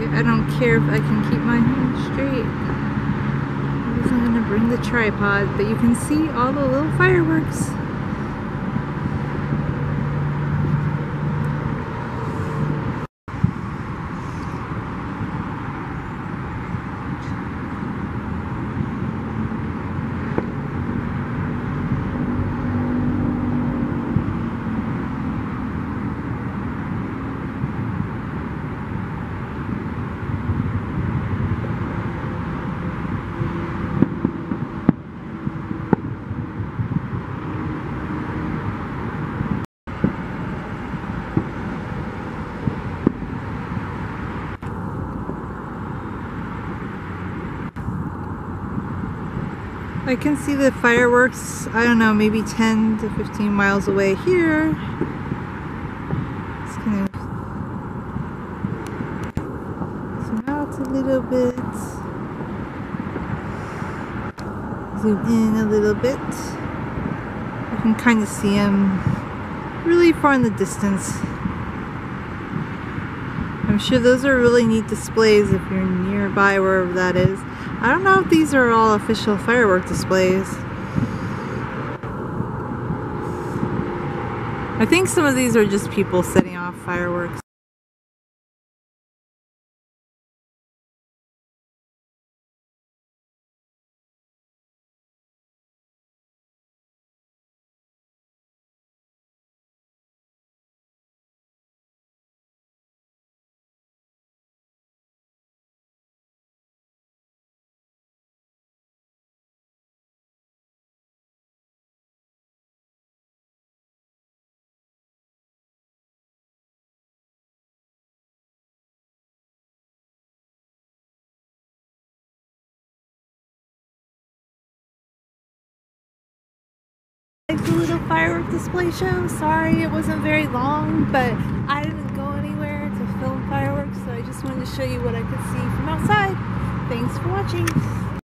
I don't care if I can keep my hand straight. I wasn't gonna bring the tripod, but you can see all the little fireworks. I can see the fireworks, I don't know, maybe 10 to 15 miles away here. Just gonna zoom out a little bit. Zoom in a little bit. You can kind of see them really far in the distance. I'm sure those are really neat displays if you're nearby, wherever that is. I don't know if these are all official firework displays. I think some of these are just people setting off fireworks. Like the little firework display show. Sorry it wasn't very long, but I didn't go anywhere to film fireworks, so I just wanted to show you what I could see from outside. Thanks for watching.